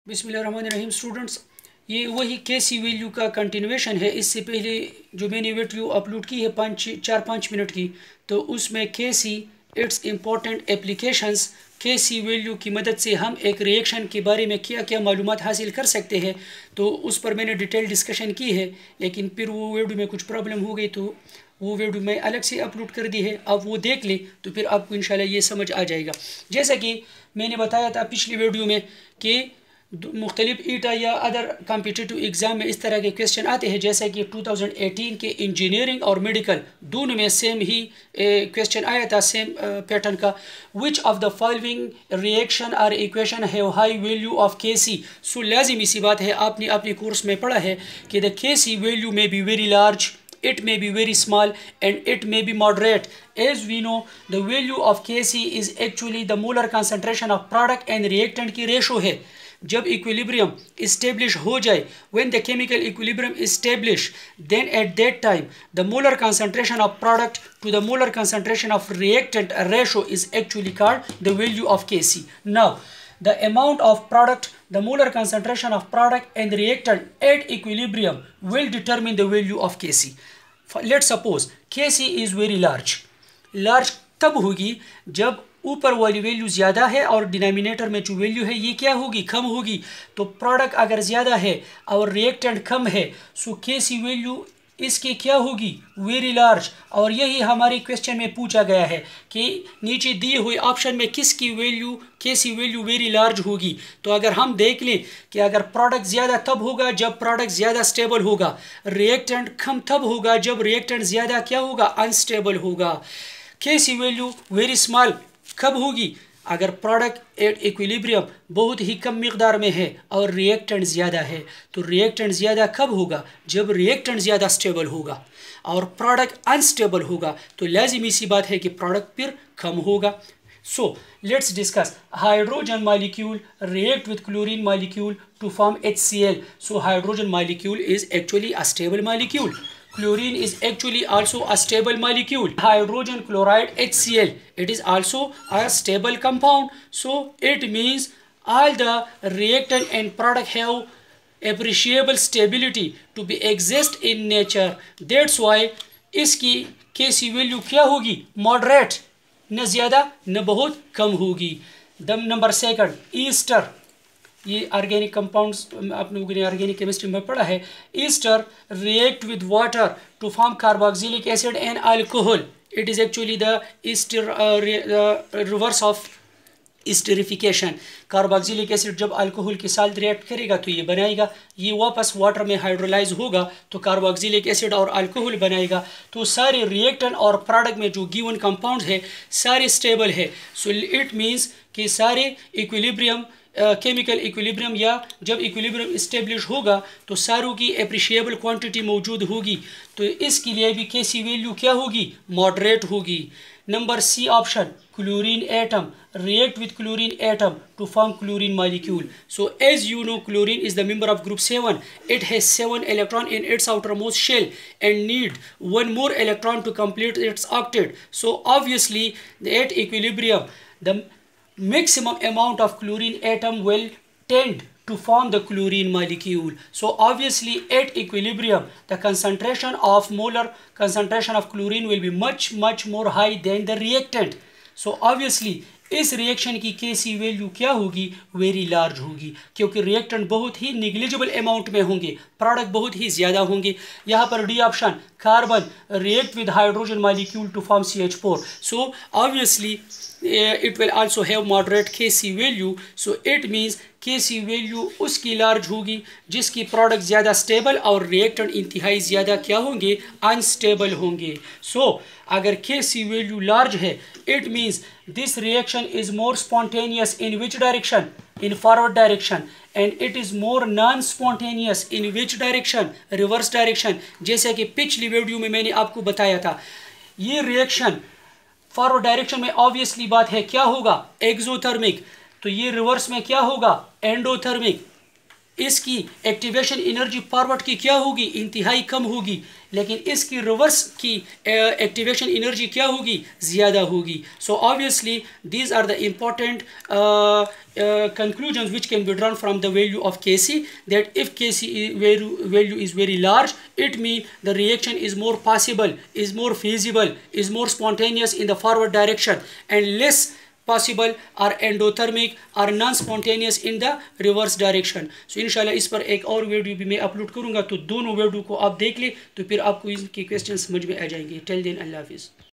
बिस्मिल्लाहिर्रहमानिर्रहीम स्टूडेंट्स, ये वही केसी वैल्यू का कंटिन्यूएशन है। इससे पहले जो मैंने वीडियो अपलोड की है 4-5 मिनट की, तो उसमें Kc it's important applications, Kc value की मदद से हम एक रिएक्शन के बारे में क्या क्या मालूमात हासिल कर सकते हैं, तो उस पर मैंने डिटेल डिस्कशन की है। लेकिन फिर वो वीडियो में कुछ प्रॉब्लम हो गई, तो वो वीडियो मैं अलग से अपलोड कर दी है। अब वो देख ले तो फिर आपको इंशाल्लाह ये समझ आ जाएगा। जैसा कि मैंने बताया था पिछली वीडियो में कि मुख्तलिफ ईटा या अदर कॉम्पिटिटिव एग्ज़ाम में इस तरह के क्वेश्चन आते हैं, जैसे कि 2018 के इंजीनियरिंग और मेडिकल दोनों में सेम ही क्वेश्चन आया था, सेम पैटर्न का। Which of the following reaction और equation have high value of Kc. So लाजिमी सी बात है, आपने अपने कोर्स में पढ़ा है कि the Kc value may be very large, it may be very small and it may be moderate. As we know, the value of Kc is actually the molar concentration of product and reactant की ratio है। जब equilibrium establish हो जाए, when the chemical equilibrium is established, then at that time the molar concentration of product to the molar concentration of reactant ratio is actually called the value of Kc. Now the amount of product, the molar concentration of product and reactant at equilibrium will determine the value of Kc. Let's suppose Kc is very large. Large तब होगी जब ऊपर वाली value ज़्यादा है और denominator में जो वैल्यू है ये क्या होगी, कम होगी। तो प्रोडक्ट अगर ज़्यादा है और रिएक्टेंट कम है, सो Kc वैल्यू इसकी क्या होगी, वेरी लार्ज। और यही हमारे क्वेश्चन में पूछा गया है कि नीचे दिए हुए ऑप्शन में किसकी value, Kc value very large होगी। तो अगर हम देख लें कि अगर प्रोडक्ट ज़्यादा तब होगा जब प्रोडक्ट ज़्यादा स्टेबल होगा, रिएक्टेंट कम तब होगा जब रिएक्टेंट ज़्यादा क्या होगा, अनस्टेबल होगा। केसी वैल्यू वेरी स्मॉल कब होगी, अगर प्रोडक्ट एट इक्विलिब्रियम बहुत ही कम मिकदार में है और रिएक्टेंट ज़्यादा है। तो रिएक्टेंट ज़्यादा कब होगा, जब रिएक्टेंट ज़्यादा स्टेबल होगा और प्रोडक्ट अनस्टेबल होगा। तो लाजिमी सी बात है कि प्रोडक्ट फिर कम होगा। So let's discuss hydrogen molecule react with chlorine molecule to form HCl. So hydrogen molecule is actually a stable molecule. Chlorine is actually also a stable molecule. Hydrogen chloride HCl, it is also a stable compound. So it means all the reactant and product have appreciable stability to be exist in nature. That's why इसकी Kc value क्या होगी, moderate, न ज़्यादा न बहुत कम होगी। Number second, ester, ये ऑर्गेनिक कंपाउंड्स आपने ऑर्गेनिक केमिस्ट्री में पढ़ा है। Ester react with water to form carboxylic acid and alcohol. It is actually the reverse of esterification. Carboxylic acid जब अल्कोहल के साथ रिएक्ट करेगा तो ये बनाएगा, ये वापस वाटर में हाइड्रोलाइज होगा तो कार्बोक्सिलिक एसिड और अल्कोहल बनाएगा। तो सारे रिएक्टेंट और प्रोडक्ट में जो गिवन कंपाउंड है सारे स्टेबल है। सो इट मीन्स कि सारे इक्विलिब्रियम, केमिकल इक्विलिब्रियम या जब इक्विलिब्रियम इस्टेब्लिश होगा तो सारों की एप्रिशिएबल क्वांटिटी मौजूद होगी। तो इसके लिए भी Kc वैल्यू क्या होगी, मॉडरेट होगी। Number C option, chlorine atom react with chlorine atom to form chlorine molecule. So as you know, chlorine is the member of group 7. It has 7 electron in its outermost shell and need 1 more electron to complete its octet. So obviously at equilibrium the maximum amount of chlorine atom will tend to form the chlorine molecule. So obviously at equilibrium the concentration of molar concentration of chlorine will be much more high than the reactant. So obviously इस reaction की Kc value क्या होगी, very large होगी, क्योंकि reactant बहुत ही negligible amount में होंगे, product बहुत ही ज़्यादा होंगे। यहाँ पर D option, carbon react with hydrogen molecule to form CH4. So obviously it will also have moderate Kc value. So it means Kc value उसकी लार्ज होगी जिसकी प्रोडक्ट ज़्यादा स्टेबल और रिएक्टेंट इंतहाई ज़्यादा क्या होंगे, अनस्टेबल होंगे। सो अगर Kc वैल्यू लार्ज है, it means this reaction is more spontaneous in which direction, in forward direction, and it is more non spontaneous in which direction, reverse direction. जैसे कि पिछली वीडियो में मैंने आपको बताया था, ये रिएक्शन फॉरवर्ड डायरेक्शन में ऑब्वियसली बात है क्या होगा, एक्सोथर्मिक। तो ये रिवर्स में क्या होगा, एंडोथर्मिक। इसकी एक्टिवेशन एनर्जी फॉरवर्ड की क्या होगी, इंतहाई कम होगी, लेकिन इसकी रिवर्स की एक्टिवेशन एनर्जी क्या होगी, ज़्यादा होगी. So obviously these are the important conclusions which can be drawn from the value of Kc, that if Kc value is very large, it means the reaction is more possible, is more feasible, is more spontaneous in the forward direction, and less possible or endothermic or non-spontaneous in the reverse direction. So इंशाल्लाह इस पर एक और video भी मैं upload करूँगा, तो दोनों वीडियो को आप देख लें तो फिर आपको इनके क्वेश्चन समझ में आ जाएंगे. टिल देन अल्लाह हाफिज़.